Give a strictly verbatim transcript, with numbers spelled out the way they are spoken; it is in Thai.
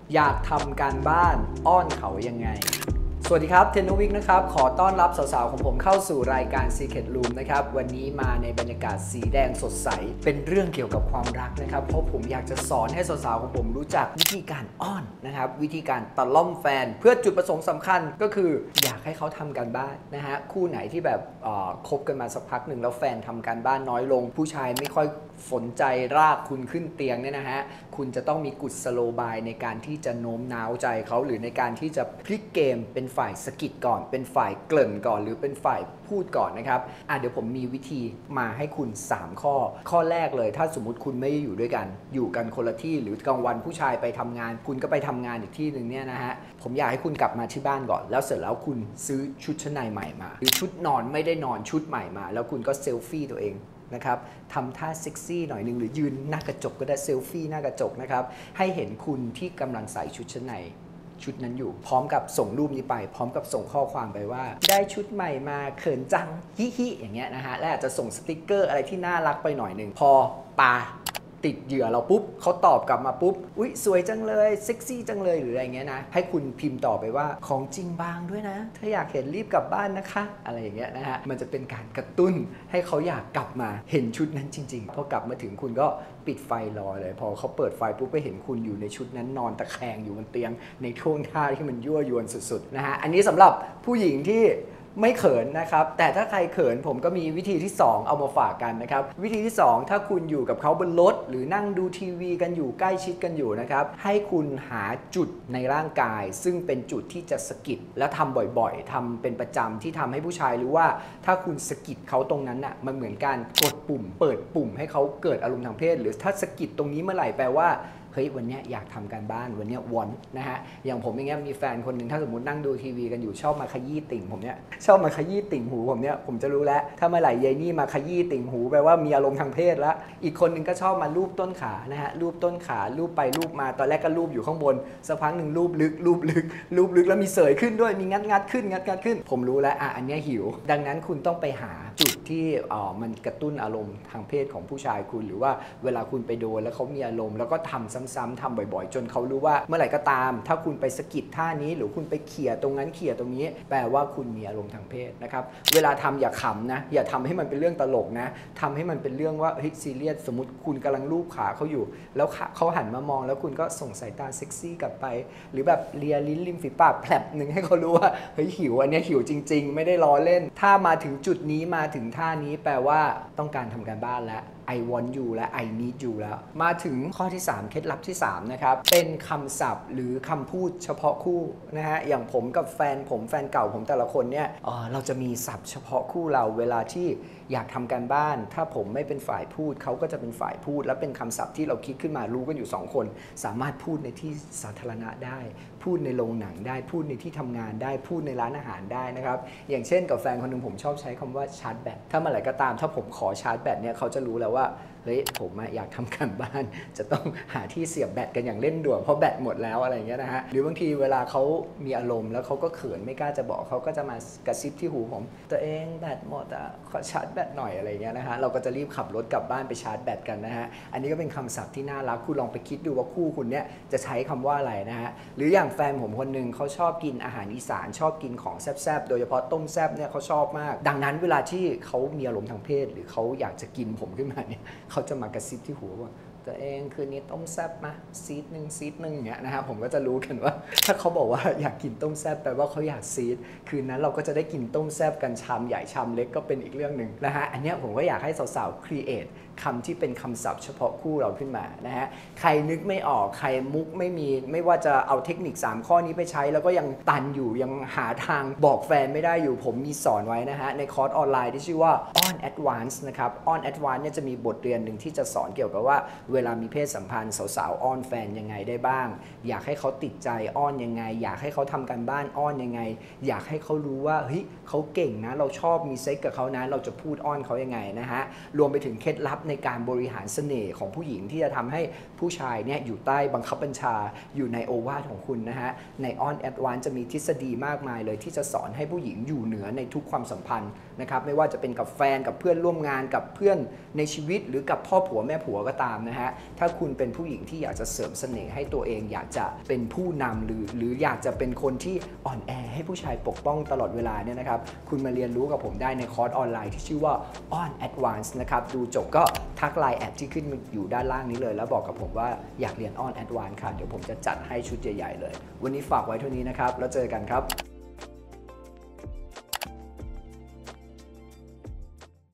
อยากทำการบ้านอ้อนเขายังไงสวัสดีครับเทนวิกนะครับขอต้อนรับสาวๆของผมเข้าสู่รายการ Secret Room นะครับวันนี้มาในบรรยากาศสีแดงสดใสเป็นเรื่องเกี่ยวกับความรักนะครับเพราะผมอยากจะสอนให้สาวๆของผมรู้จักวิธีการอ้อนนะครับวิธีการตะล่อมแฟนเพื่อจุดประสงค์สำคัญก็คืออยากให้เขาทำการบ้านนะฮะคู่ไหนที่แบบคบกันมาสักพักหนึ่งแล้วแฟนทำการบ้านน้อยลงผู้ชายไม่ค่อยสนใจรากคุณขึ้นเตียงเนี่ยนะฮะคุณจะต้องมีกุศโลบายในการที่จะโน้มน้าวใจเขาหรือในการที่จะพลิกเกมเป็นฝ่ายสกิดก่อนเป็นฝ่ายเกริ่นก่อนหรือเป็นฝ่ายพูดก่อนนะครับอ่ะเดี๋ยวผมมีวิธีมาให้คุณสามข้อข้อแรกเลยถ้าสมมุติคุณไม่ได้อยู่ด้วยกันอยู่กันคนละที่หรือกลางวันผู้ชายไปทำงานคุณก็ไปทำงานอีกที่หนึ่งเนี่ยนะฮะผมอยากให้คุณกลับมาที่บ้านก่อนแล้วเสร็จแล้วคุณซื้อชุดชั้นในใหม่มาหรือชุดนอนไม่ได้นอนชุดใหม่มาแล้วคุณก็เซลฟี่ตัวเองนะครับทำท่าเซ็กซี่หน่อยนึงหรือยืนหน้ากระจกก็ได้เซลฟี่หน้ากระจกนะครับให้เห็นคุณที่กำลังใส่ชุดชั้นในชุดนั้นอยู่พร้อมกับส่งรูปนี้ไปพร้อมกับส่งข้อความไปว่าได้ชุดใหม่มาเขินจังฮิฮิอย่างเงี้ยนะฮะและอาจจะส่งสติ๊กเกอร์อะไรที่น่ารักไปหน่อยหนึ่งพอปาติดเหยื่อเราปุ๊บเขาตอบกลับมาปุ๊บอุ๊ยสวยจังเลยเซ็กซี่จังเลยหรืออะไรเงี้ยนะให้คุณพิมพ์ต่อไปว่าของจริงบางด้วยนะถ้าอยากเห็นรีบกลับบ้านนะคะอะไรอย่างเงี้ยนะฮะมันจะเป็นการกระตุ้นให้เขาอยากกลับมาเห็นชุดนั้นจริงๆพอกลับมาถึงคุณก็ปิดไฟรอเลยพอเขาเปิดไฟปุ๊บไปเห็นคุณอยู่ในชุดนั้นนอนตะแคงอยู่บนเตียงในท่วงท่าที่มันยั่วยวนสุดๆนะฮะอันนี้สำหรับผู้หญิงที่ไม่เขินนะครับแต่ถ้าใครเขินผมก็มีวิธีที่สองเอามาฝากกันนะครับวิธีที่สองถ้าคุณอยู่กับเขาบนรถหรือนั่งดูทีวีกันอยู่ใกล้ชิดกันอยู่นะครับให้คุณหาจุดในร่างกายซึ่งเป็นจุดที่จะสะกิดและทำบ่อยๆทำเป็นประจำที่ทำให้ผู้ชายรู้ว่าถ้าคุณสะกิดเขาตรงนั้นน่ะมันเหมือนการกดปุ่มเปิดปุ่มให้เขาเกิดอารมณ์ทางเพศหรือถ้าสะกิดตรงนี้เมื่อไหร่แปลว่าเฮ้ยวันนี้อยากทำการบ้านวันนี้วอนนะฮะอย่างผมอย่างเงี้ยมีแฟนคนหนึ่งถ้าสมมตินั่งดูทีวีกันอยู่ชอบมาขยี้ติ่งผมเนี้ยชอบมาขยี้ติ่งหูผมเนี้ยผมจะรู้แล้วถ้าเมื่อไหร่ยายนี่มาขยี้ติ่งหูแปลว่ามีอารมณ์ทางเพศแล้วอีกคนหนึ่งก็ชอบมาลูบต้นขานะฮะลูบต้นขาลูบไปลูบมาตอนแรกก็ลูบอยู่ข้างบนสักพักหนึ่งลูบลึกลูบลึกลูบลึกแล้วมีเสยขึ้นด้วยมีงัดงัดขึ้นงัดงัดขึ้นผมรู้แล้วอ่ะอันนี้หิวดังนั้นคุณต้องไปหาจุดที่อ่อมันกระตุ้นอารมณ์ทางเพศของผู้ชายคุณหรือว่าเวลาคุณไปโดนแล้วเขามีอารมณ์แล้วก็ทำซ้ำๆทำบ่อยๆจนเขารู้ว่าเมื่อไหร่ก็ตามถ้าคุณไปสะกิดท่านี้หรือคุณไปเขี่ยตรงนั้นเขี่ยตรงนี้แปลว่าคุณมีอารมณ์ทางเพศนะครับเวลาทำอย่าขำนะอย่าทำให้มันเป็นเรื่องตลกนะทำให้มันเป็นเรื่องว่าเฮ้ยซีเรียสสมมติคุณกำลังลูบขาเขาอยู่แล้วเขาหันมามองแล้วคุณก็ส่งสายตาเซ็กซี่กลับไปหรือแบบเลียลิ้นริมฝีปากแผลบหนึ่งให้เขารู้ว่าเฮ้ยหิวอันนี้หิวจริงๆไม่ได้ล้อเล่นถ้ามาถึงจุดนี้มาถึงท่านี้แปลว่าต้องการทำการบ้านแล้วI want you และ I need you แล้วมาถึงข้อที่สามเคล็ดลับที่สามนะครับเป็นคำศัพท์หรือคำพูดเฉพาะคู่นะฮะอย่างผมกับแฟนผมแฟนเก่าผมแต่ละคนเนี่ยเออเราจะมีศัพท์เฉพาะคู่เราเวลาที่อยากทำการบ้านถ้าผมไม่เป็นฝ่ายพูดเขาก็จะเป็นฝ่ายพูดและเป็นคำศัพท์ที่เราคิดขึ้นมารู้กันอยู่สองคนสามารถพูดในที่สาธารณะได้พูดในโรงหนังได้พูดในที่ทำงานได้พูดในร้านอาหารได้นะครับอย่างเช่นกับแฟนคนหนึ่งผมชอบใช้คำว่าชาร์จแบตถ้าเมื่อไหร่ก็ตามถ้าผมขอชาร์จแบตเนี่ยเขาจะรู้แล้วว่าเฮ้ยผมอยากทำการบ้านจะต้องหาที่เสียบแบตกันอย่างเร่งด่วนเพราะแบตหมดแล้วอะไรอย่างเงี้ยนะฮะหรือบางทีเวลาเขามีอารมณ์แล้วเขาก็เขินไม่กล้าจะบอกเขาก็จะมากระซิบที่หูผมตัวเองแบตหมดอ่ะขอชาร์จแบตหน่อยอะไรอย่างเงี้ยนะฮะเราก็จะรีบขับรถกลับบ้านไปชาร์จแบตกันนะฮะอันนี้ก็เป็นคำศัพท์ที่น่ารักคุณลองไปคิดดูว่าคู่คุณเนี่ยจะใช้คำว่าอะไรนะฮะหรืออย่างแฟนผมคนนึงเขาชอบกินอาหารอีสานชอบกินของแซ่บๆโดยเฉพาะต้มแซ่บเนี่ยเขาชอบมากดังนั้นเวลาที่เขามีอารมณ์ทางเพศหรือเขาอยากจะกินผมขึ้นมาเนี่ยเขาจะมากระซิบที่หัวว่าตัวเองคืนนี้ต้มแซ่บมาซีดหนึ่งซีดหนึ่งอย่างเงี้ยนะครับผมก็จะรู้กันว่าถ้าเขาบอกว่าอยากกินต้มแซ่บแปลว่าเขาอยากซีดคืนนั้นเราก็จะได้กินต้มแซ่บกันชามใหญ่ชามเล็กก็เป็นอีกเรื่องหนึ่งนะฮะอันนี้ผมก็อยากให้สาวๆครีเอทคำที่เป็นคำศัพท์เฉพาะคู่เราขึ้นมานะฮะใครนึกไม่ออกใครมุกไม่มีไม่ว่าจะเอาเทคนิคสามข้อนี้ไปใช้แล้วก็ยังตันอยู่ยังหาทางบอกแฟนไม่ได้อยู่ผมมีสอนไว้นะฮะในคอร์สออนไลน์ที่ชื่อว่า On Advance นะครับ On Advance เนี่ยจะมีบทเรียนหนึ่งที่จะสอนเกี่ยวกับว่าเวลามีเพศสัมพันธ์สาวๆอ้อนแฟนยังไงได้บ้างอยากให้เขาติดใจอ้อนยังไงอยากให้เขาทำการบ้านอ้อนยังไงอยากให้เขารู้ว่าเฮ้ยเขาเก่งนะเราชอบมีเซ็กกับเขานะเราจะพูดอ้อนเขายังไงนะฮะรวมไปถึงเคล็ดลับในการบริหารเสน่ห์ของผู้หญิงที่จะทำให้ผู้ชายเนี่ยอยู่ใต้บังคับบัญชาอยู่ในโอวาทของคุณนะฮะในออนแอดวานซ์จะมีทฤษฎีมากมายเลยที่จะสอนให้ผู้หญิงอยู่เหนือในทุกความสัมพันธ์นะครับไม่ว่าจะเป็นกับแฟนกับเพื่อนร่วมงานกับเพื่อนในชีวิตหรือกับพ่อผัวแม่ผัวก็ตามนะฮะะถ้าคุณเป็นผู้หญิงที่อยากจะเสริมเสน่ห์ให้ตัวเองอยากจะเป็นผู้นำหรือหรืออยากจะเป็นคนที่อ่อนแอให้ผู้ชายปกป้องตลอดเวลาเนี่ยนะครับคุณมาเรียนรู้กับผมได้ในคอร์สออนไลน์ที่ชื่อว่า On Advance นะครับดูจบก็ทักไลน์แอดที่ขึ้นอยู่ด้านล่างนี้เลยแล้วบอกกับผมว่าอยากเรียน On Advance ค่ะเดี๋ยวผมจะจัดให้ชุดใหญ่ๆเลยวันนี้ฝากไว้เท่านี้นะครับแล้วเจอกันครับ